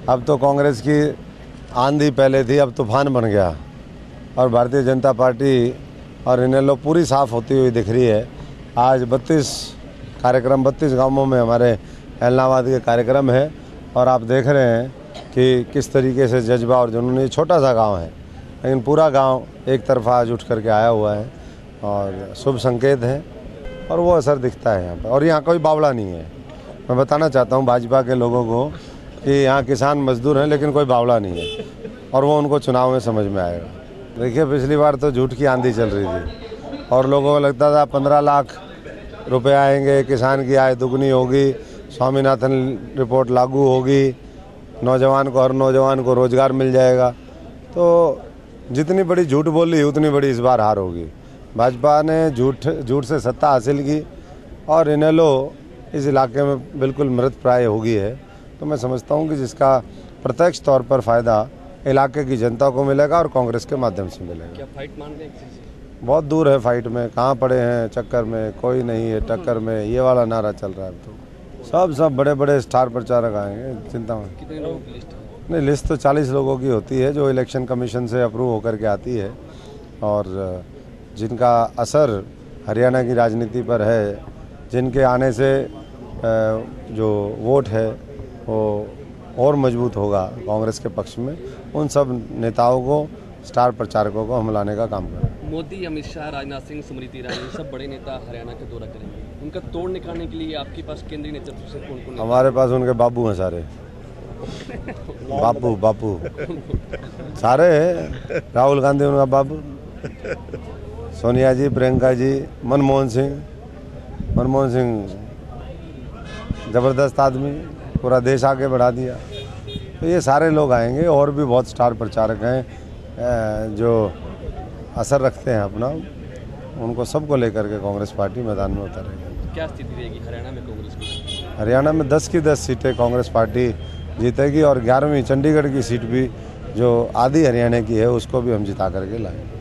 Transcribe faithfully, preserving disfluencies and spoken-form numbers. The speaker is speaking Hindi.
अब तो कांग्रेस की आंधी पहले थी, अब तूफान बन गया और भारतीय जनता पार्टी और इनेलो पूरी साफ होती हुई दिख रही है। आज बत्तीस कार्यक्रम बत्तीस गांवों में हमारे ऐलनाबाद के कार्यक्रम है और आप देख रहे हैं कि किस तरीके से जज्बा और जुनून। ये छोटा सा गांव है लेकिन पूरा गांव एक तरफा आज उठ करके आया हुआ है और शुभ संकेत है और वो असर दिखता है यहाँ पर। और यहाँ कोई बावड़ा नहीं है। मैं बताना चाहता हूँ भाजपा के लोगों को कि यहाँ किसान मजदूर हैं लेकिन कोई बावड़ा नहीं है और वो उनको चुनाव में समझ में आएगा। देखिए, पिछली बार तो झूठ की आंधी चल रही थी और लोगों को लगता था पंद्रह लाख रुपए आएंगे, किसान की आय दुगनी होगी, स्वामीनाथन रिपोर्ट लागू होगी, नौजवान को हर नौजवान को रोजगार मिल जाएगा। तो जितनी बड़ी झूठ बोली उतनी बड़ी इस बार हार होगी। भाजपा ने झूठ झूठ से सत्ता हासिल की और इनेलो इस इलाके में बिल्कुल मृत प्राय हो गई है। तो मैं समझता हूँ कि जिसका प्रत्यक्ष तौर पर फ़ायदा इलाके की जनता को मिलेगा और कांग्रेस के माध्यम से मिलेगा। क्या फाइट मान रहे हैं? बहुत दूर है फाइट में, कहाँ पड़े हैं चक्कर में, कोई नहीं है टक्कर में, ये वाला नारा चल रहा है। तो सब सब बड़े बड़े स्टार प्रचारक आएंगे, चिंता में। कितने लोगों की लिस्ट है? नहीं, लिस्ट तो चालीस लोगों की होती है जो इलेक्शन कमीशन से अप्रूव होकर के आती है और जिनका असर हरियाणा की राजनीति पर है, जिनके आने से जो वोट है वो और मजबूत होगा कांग्रेस के पक्ष में, उन सब नेताओं को, स्टार प्रचारकों को हम लाने का काम करें। मोदी, अमित शाह, राजनाथ सिंह, स्मृति ईरानी सब बड़े नेता हरियाणा का दौरा करेंगे। उनका तोड़ निकालने के लिए आपके पास केंद्रीय नेतृत्व से कौन कौन? हमारे पास उनके बाबू हैं सारे। बापू बापू सारे हैं। राहुल गांधी उनका बाबू, सोनिया जी, प्रियंका जी, मनमोहन सिंह मनमोहन सिंह जबरदस्त आदमी, पूरा देश आगे बढ़ा दिया। तो ये सारे लोग आएंगे और भी बहुत स्टार प्रचारक हैं जो असर रखते हैं अपना, उनको सबको लेकर के कांग्रेस पार्टी मैदान में उतरेगी। क्या स्थिति रहेगी हरियाणा में कांग्रेस की? हरियाणा में दस की दस सीटें कांग्रेस पार्टी जीतेगी और ग्यारहवीं चंडीगढ़ की सीट भी जो आधी हरियाणा की है उसको भी हम जिता करके लाएंगे।